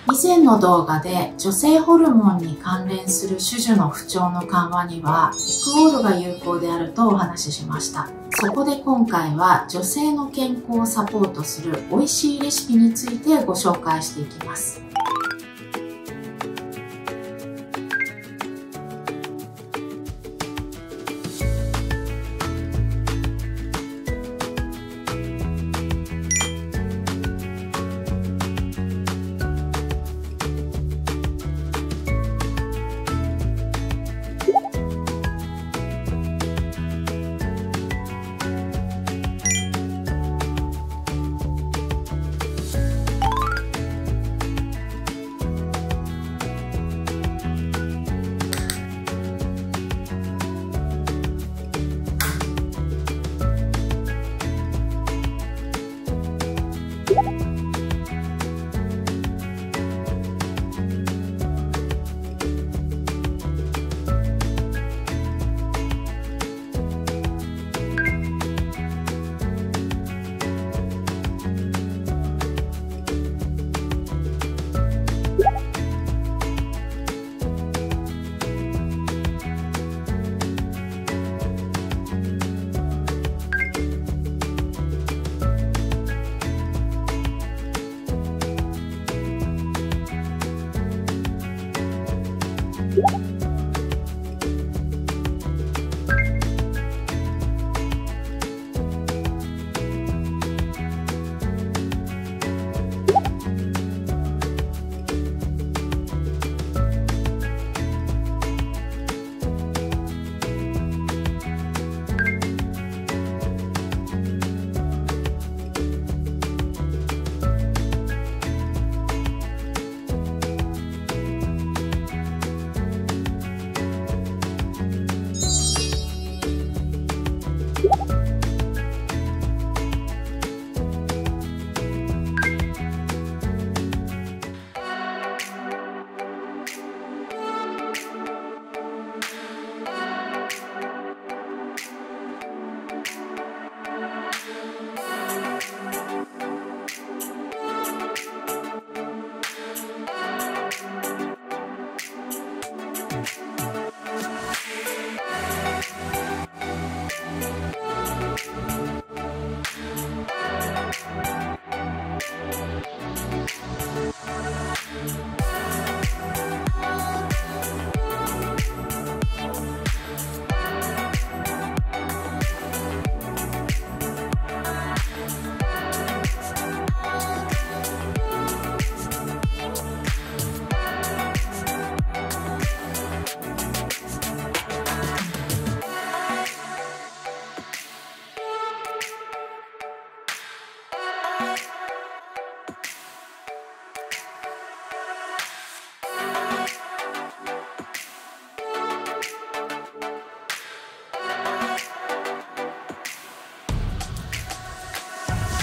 以前の動画で女性ホルモンに関連する種々の不調の緩和にはエクオールが有効であるとお話ししました。そこで今回は女性の健康をサポートする美味しいレシピについてご紹介していきます。